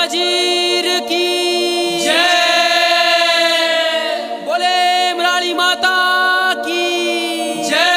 वजीर की जय, बोले मराली माता की जय।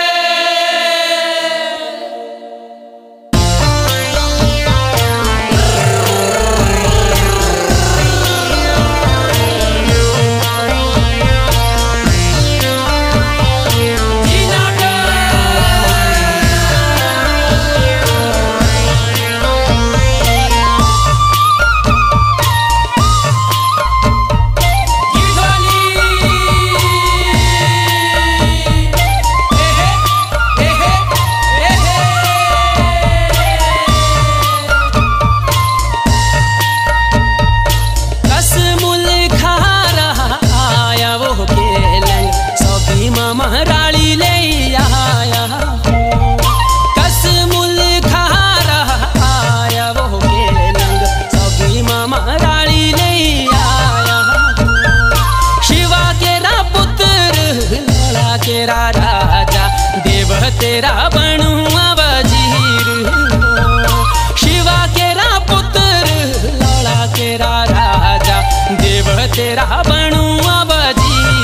महराली ले आया, कस मुल खा रहा आया वो केलंग, सभी महराली ले आया। शिवा केरा पुत्र लड़ा केरा राजा, देव तेरा बनुआ वजीर। शिवा केरा पुत्र लड़ा केरा राजा, देव तेरा बनुआ वजीर।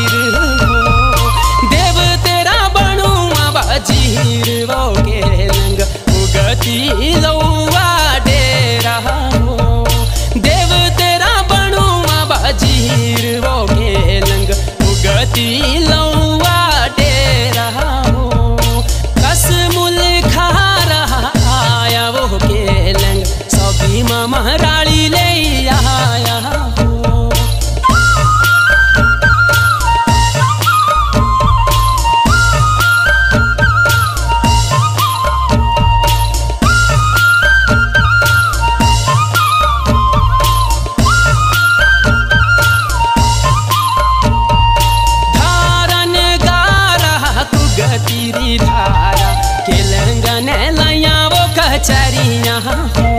वजीर वो केलंग उगती लौआ डेरा हो, देव तेरा बनुआ वजीर वो केलंग उगती लौआ डेरा हो। कस मुल खा रहा आया वो केलंग, सभी महराली ले आया हो। तीरी धारा केलंगन लया वो कचरिया हो,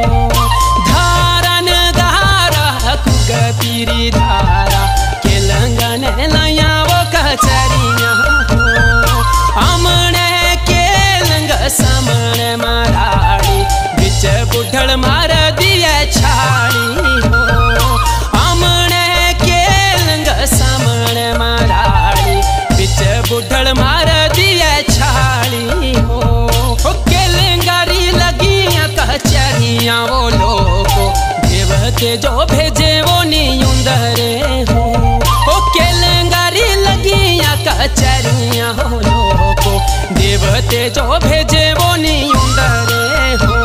धारन धारा कुगतीरी धारा केलंगन लया वो कचरिया हो। अमने केलंग समण मराड़ी, बिच बुढ़ल मार दिए छाड़ी हो। अमने केलंग समण मराड़ी, बिच बुढ़ल मार छाड़ी हो। केलंगारी लगियां कचरियां वो लोगो, देवते जो भेजे वो नियुंदरे हो। केलंगारी लगियां कचरियां वो लोगो, देवते जो भेजे वो नियुंदरे हो।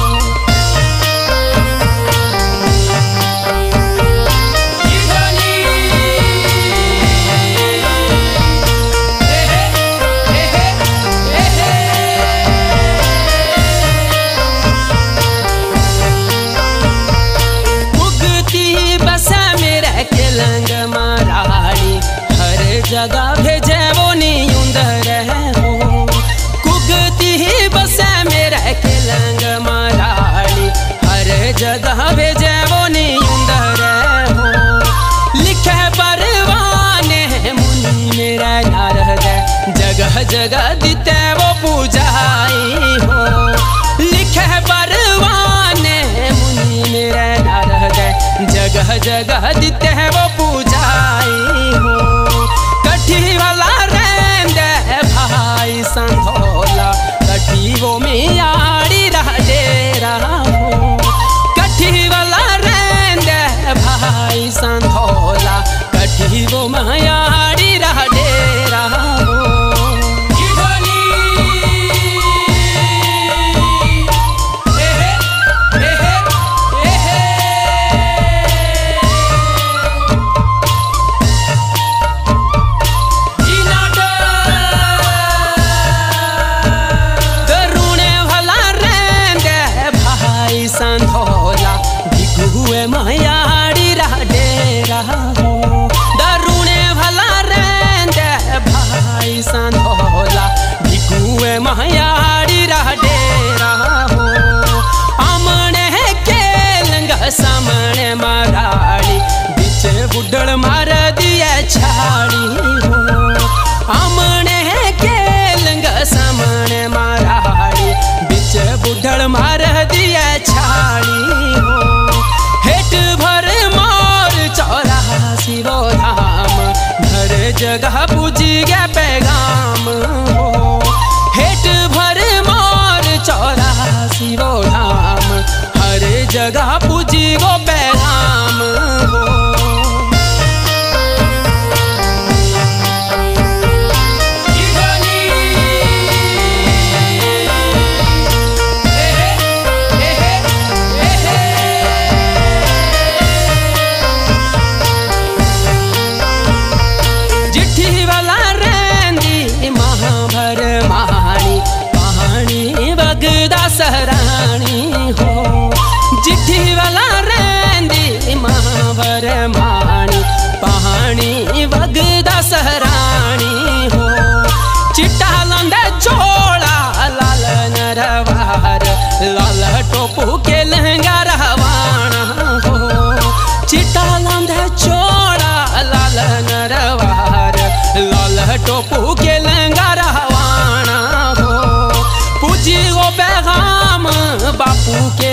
केलंग मराली हर जगह भेजे वो नियुंदर हो। कुगती ही बसे मेरा केलंग मराली हर जगह भेजे वो नियुंदर हो। लिखे परवाने मुनि मेरा नारद, जगह जगह दिते वो पूजाई हो। लिखे परवाने मुनि मेरा नारद, जगह जगह दिते हैं वो पूजाई हो। कठी वाला रेंदे भाई संधोला, कठी वो मियाड़ी रह डेरा हो। कठी वाला रेंदे भाई संधोला, कठी वो मियाड़ी रह डेरा हो।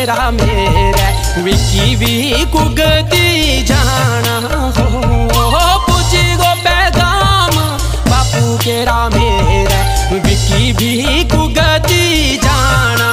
तेरा मेरा विकी भी कुगती जाना हो पूछ गो पैगाम बापू केरा मेरा विकी भी कुगती जाना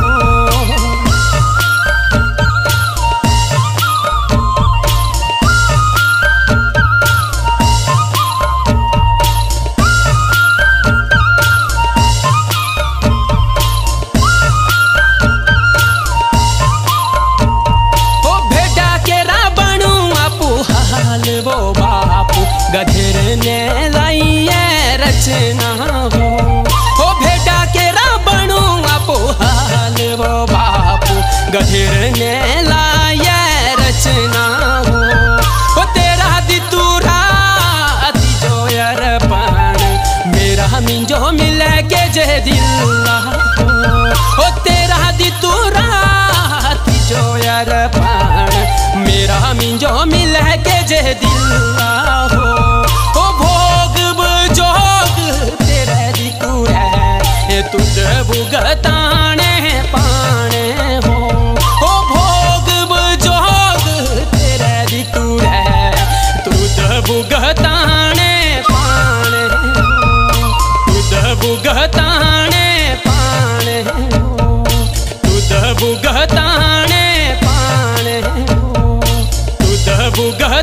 वो बापू गधेर ने लाई रचना हो भेड़ा के रावणू आपो हाल वो बापू गधेर ने लाई रचना हो तेरा दितूरा अति जो अरपण मेरा मिंजो मिल के जे दिल्ला हो तेरा दितूरा अति जो अरपण मेरा मिंजो मिल के जे दिल्ला हो भोग जोग तेरे दितू है तुझ भुगताने पाने हो भोग जोग तेरे दितू है तुझ भुगताने पाने तुझ भुगताने पाने तुझ भुगताने पाने तुझ भुगताने